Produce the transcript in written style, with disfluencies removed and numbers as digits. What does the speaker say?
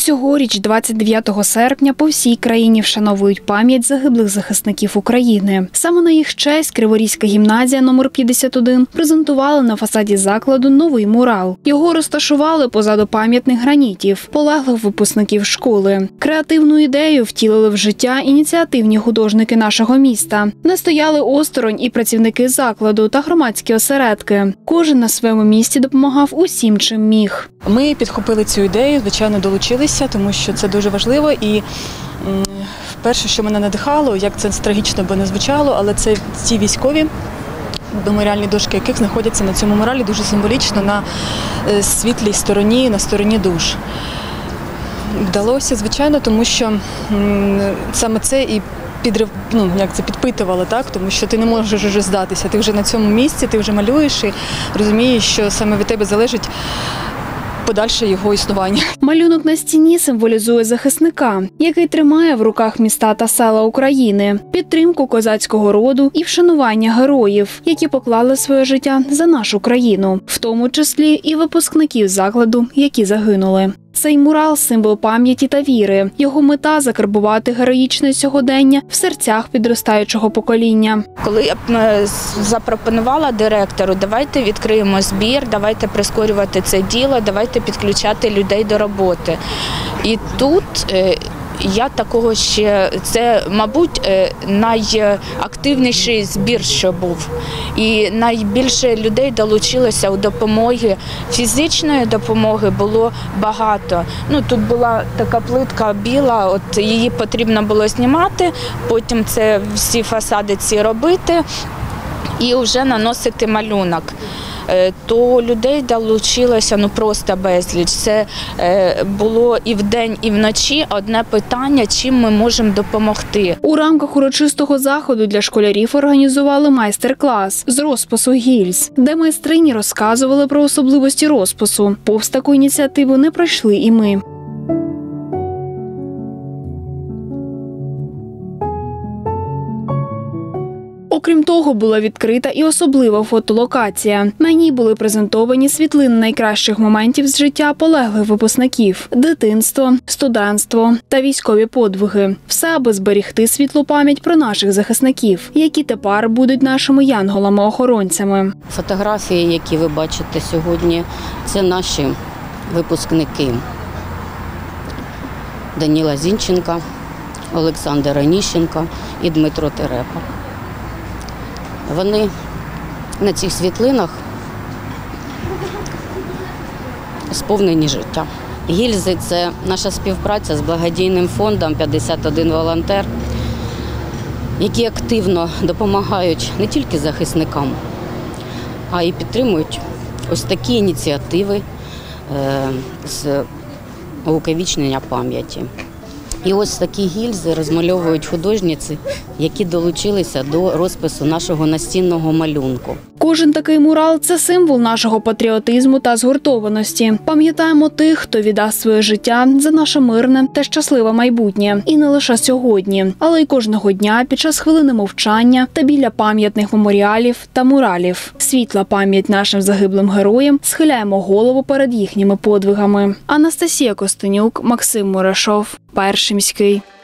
Цьогоріч, 29 серпня, по всій країні вшановують пам'ять загиблих захисників України. Саме на їх честь Криворізька гімназія номер 51 презентувала на фасаді закладу новий мурал. Його розташували позаду пам'ятних гранітів, полеглих випускників школи. Креативну ідею втілили в життя ініціативні художники нашого міста. Не стояли осторонь і працівники закладу та громадські осередки. Кожен на своєму місці допомагав усім, чим міг. Ми підхопили цю ідею, звичайно, долучилися, тому що це дуже важливо. І перше, що мене надихало, як це трагічно би не звучало, але це ті військові, меморіальні дошки яких знаходяться на цьому муралі дуже символічно на світлій стороні, на стороні душ. Вдалося, звичайно, тому що саме це і підпитувало, так? Тому що ти не можеш вже здатися, ти вже на цьому місці, ти вже малюєш і розумієш, що саме від тебе залежить подальше його існування. Малюнок на стіні символізує захисника, який тримає в руках міста та села України, підтримку козацького роду і вшанування героїв, які поклали своє життя за нашу країну, в тому числі і випускників закладу, які загинули. Цей мурал – символ пам'яті та віри. Його мета – закарбувати героїчне сьогодення в серцях підростаючого покоління. Коли я запропонувала директору, давайте відкриємо збір, давайте прискорювати це діло, давайте підключати людей до роботи. І тут я такого ще, це, мабуть, найактивніший збір, що був. І найбільше людей долучилося у допомоги, фізичної допомоги було багато. Тут була така плитка біла, от її потрібно було знімати, потім це всі фасади ці робити і вже наносити малюнок. То людей долучилося просто безліч. Це було і вдень, і вночі одне питання, чим ми можемо допомогти. У рамках урочистого заходу для школярів організували майстер-клас з розпису гільз, де майстрині розказували про особливості розпису. Повз таку ініціативу не пройшли і ми. Окрім того, була відкрита і особлива фотолокація. На ній були презентовані світлини найкращих моментів з життя полеглих випускників – дитинство, студентство та військові подвиги. Все, аби зберігти світлу пам'ять про наших захисників, які тепер будуть нашими янголами-охоронцями. Фотографії, які ви бачите сьогодні, це наші випускники. Даніла Зінченка, Олександр Аніщенко і Дмитро Терепа. Вони на цих світлинах сповнені життя. Гільзи – це наша співпраця з благодійним фондом «51 волонтер», які активно допомагають не тільки захисникам, а й підтримують ось такі ініціативи з увіковічнення пам'яті. І ось такі гільзи розмальовують художниці, які долучилися до розпису нашого настінного малюнку. Кожен такий мурал – це символ нашого патріотизму та згуртованості. Пам'ятаємо тих, хто віддасть своє життя за наше мирне та щасливе майбутнє. І не лише сьогодні, але й кожного дня під час хвилини мовчання та біля пам'ятних меморіалів та муралів. Світла пам'ять нашим загиблим героям, схиляємо голову перед їхніми подвигами. Анастасія Костенюк, Максим Мурашов, Перший міський.